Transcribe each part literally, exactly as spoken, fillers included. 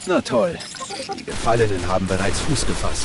Na toll. Die Gefallenen haben bereits Fuß gefasst.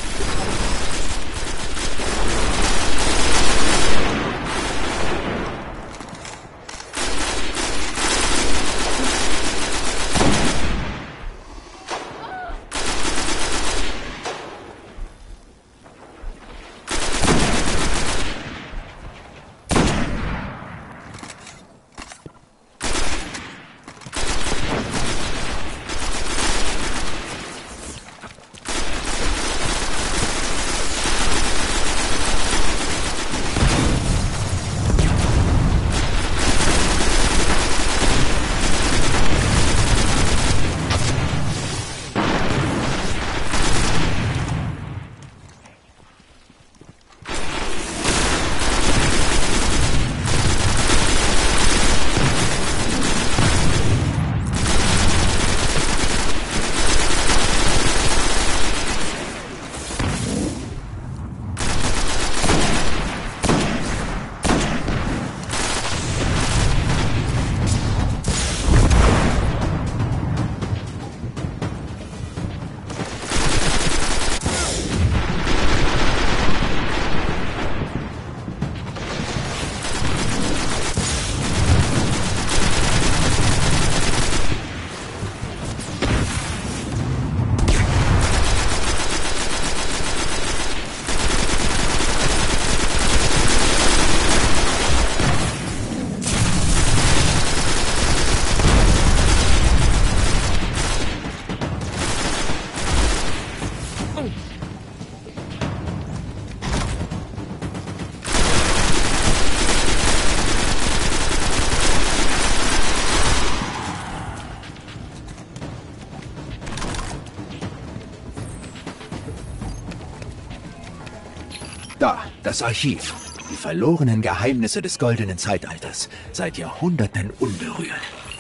Da, das Archiv. Die verlorenen Geheimnisse des goldenen Zeitalters. Seit Jahrhunderten unberührt.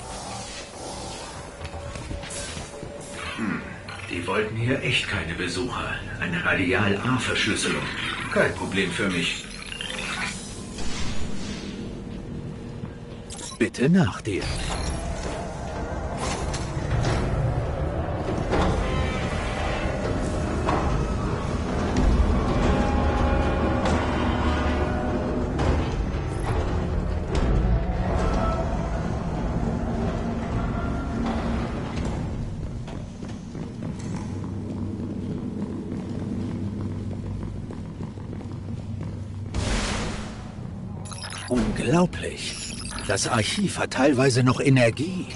Hm, die wollten hier echt keine Besucher. Eine Radial-A-Verschlüsselung. Kein Problem für mich. Bitte nach dir. Unglaublich. Das Archiv hat teilweise noch Energie.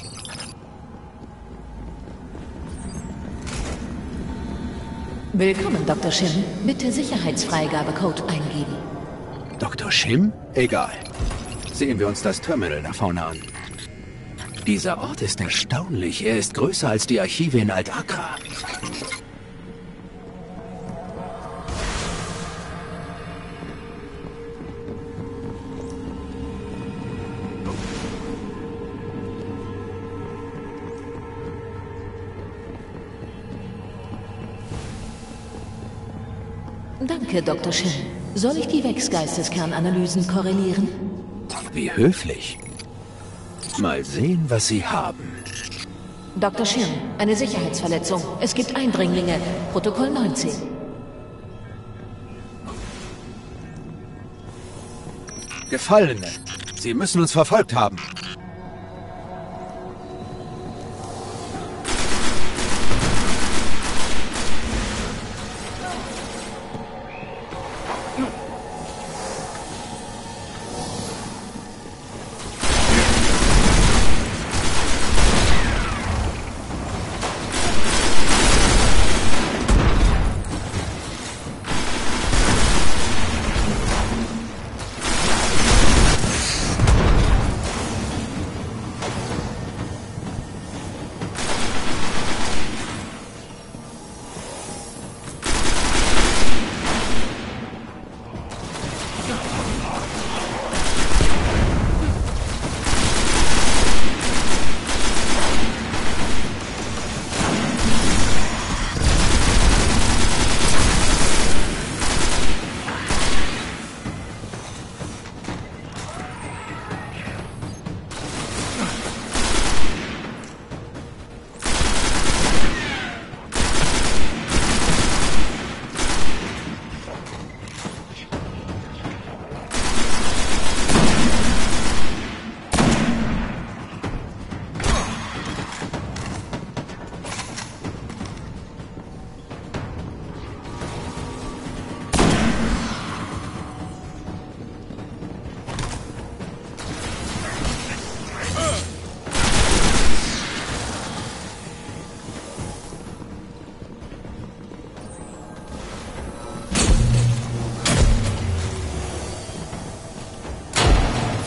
Willkommen, Doktor Shim. Bitte Sicherheitsfreigabecode eingeben. Doktor Shim? Egal. Sehen wir uns das Terminal da vorne an. Dieser Ort ist erstaunlich. Er ist größer als die Archive in Alt-Akra. Danke, Doktor Shim. Soll ich die Vex-Geisteskernanalysen korrelieren? Wie höflich. Mal sehen, was Sie haben. Doktor Shim, eine Sicherheitsverletzung. Es gibt Eindringlinge. Protokoll neunzehn. Gefallene. Sie müssen uns verfolgt haben.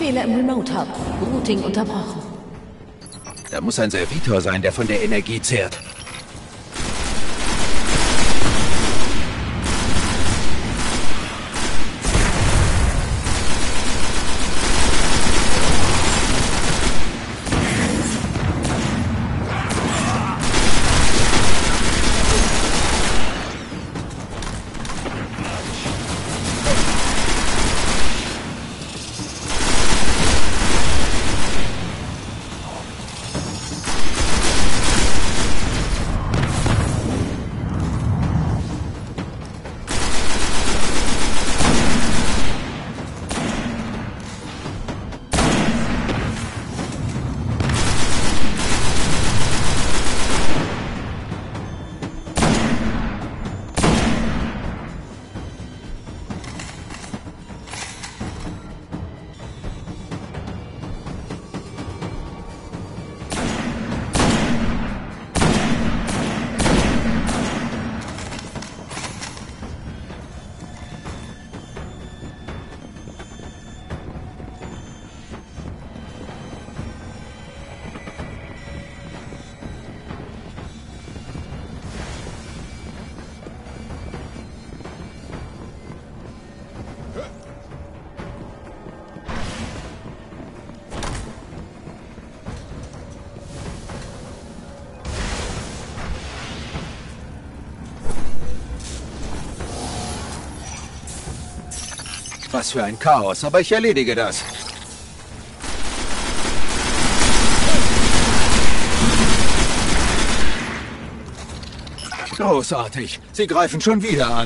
Fehler im Remote Hub. Routing unterbrochen. Da muss ein Servitor sein, der von der Energie zehrt. Was für ein Chaos, aber ich erledige das. Großartig. Sie greifen schon wieder an.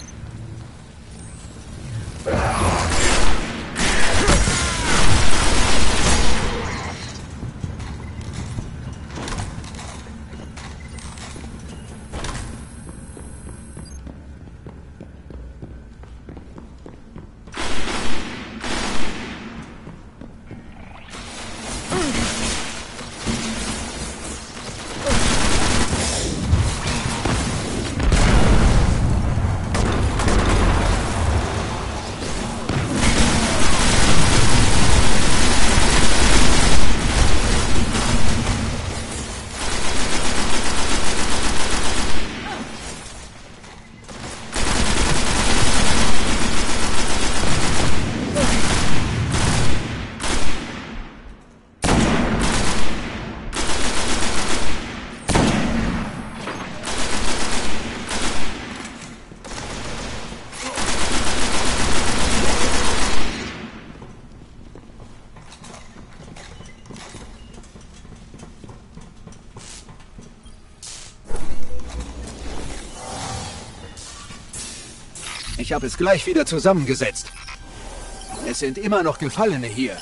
Ich habe es gleich wieder zusammengesetzt. Es sind immer noch Gefallene hier.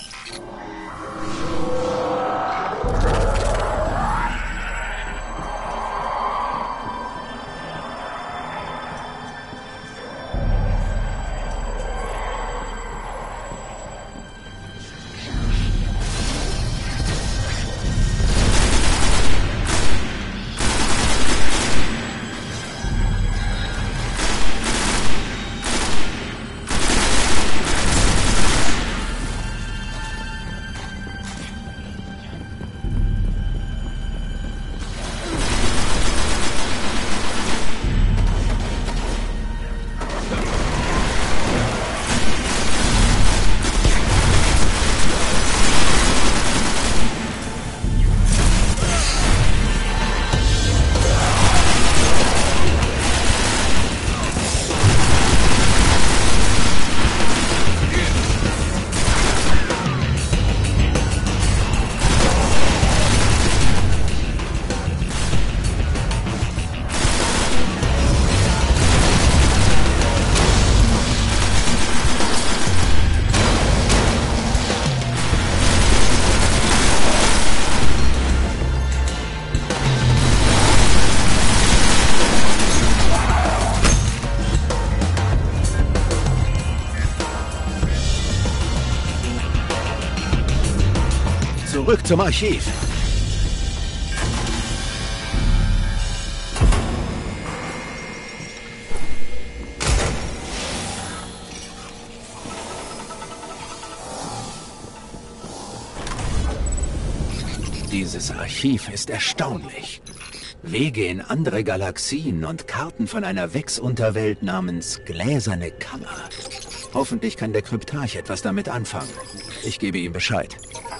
Zurück zum Archiv. Dieses Archiv ist erstaunlich. Wege in andere Galaxien und Karten von einer Vex-Unterwelt namens Gläserne Kammer. Hoffentlich kann der Kryptarch etwas damit anfangen. Ich gebe ihm Bescheid.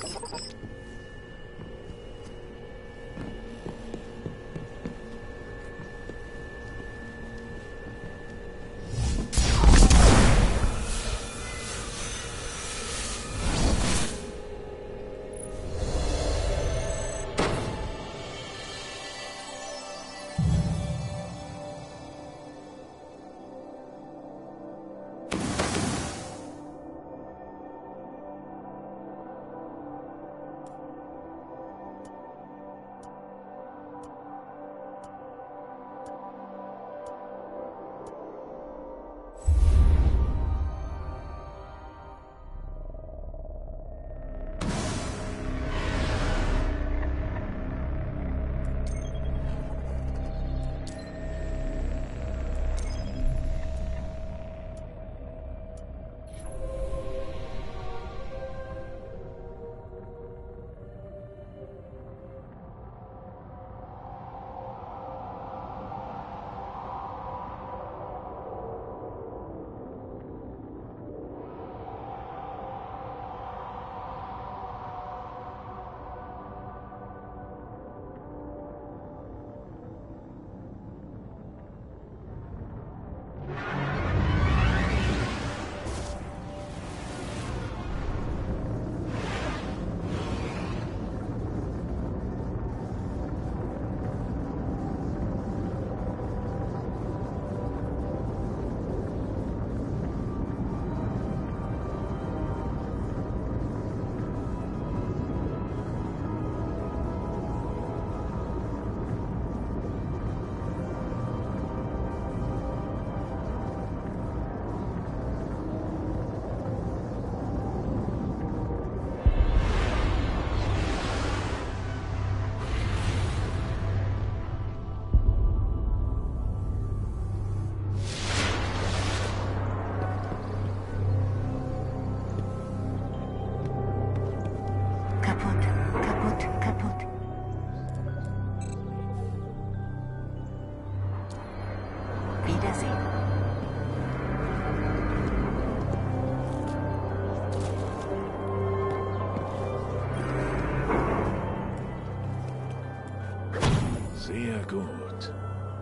Sehr gut.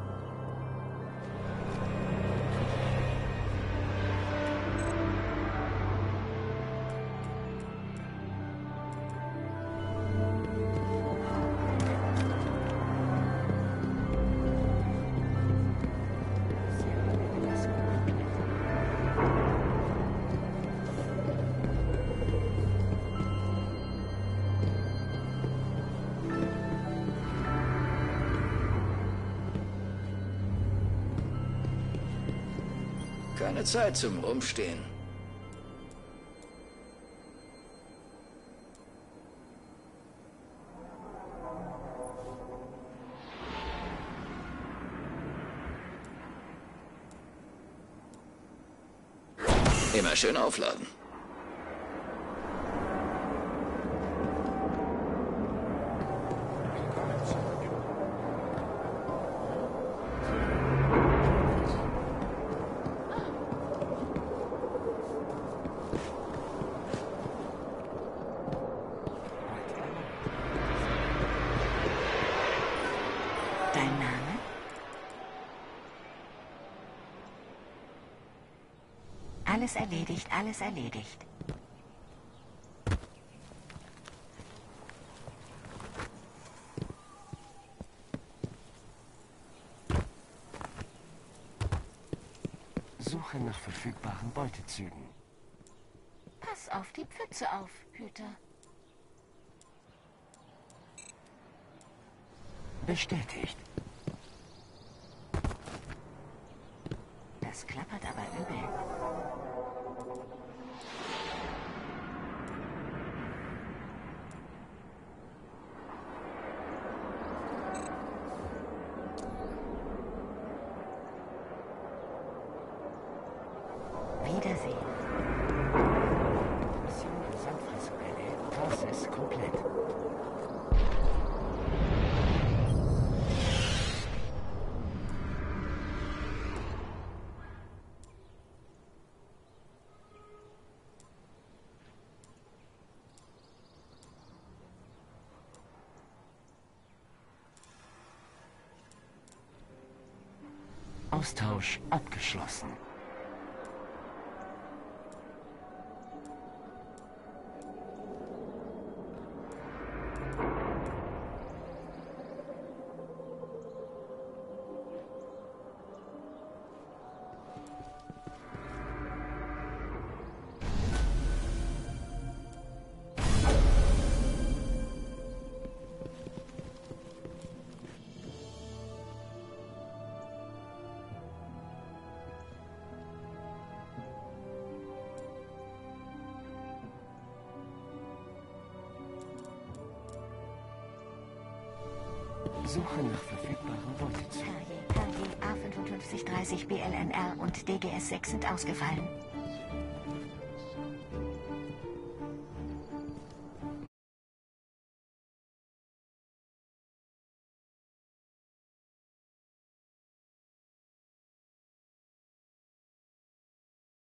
Keine Zeit zum Rumstehen. Immer schön aufladen. Dein Name? Alles erledigt, alles erledigt. Suche nach verfügbaren Beutezügen. Pass auf die Pfütze auf, Hüter. Bestätigt. Das klappert aber übel. Wiedersehen. Mission an Sandfressrebelle. Prozess komplett. Austausch abgeschlossen. Suche nach verfügbaren Beutezügen. K J A fünfundfünfzig dreißig B L N R und D G S sechs sind ausgefallen.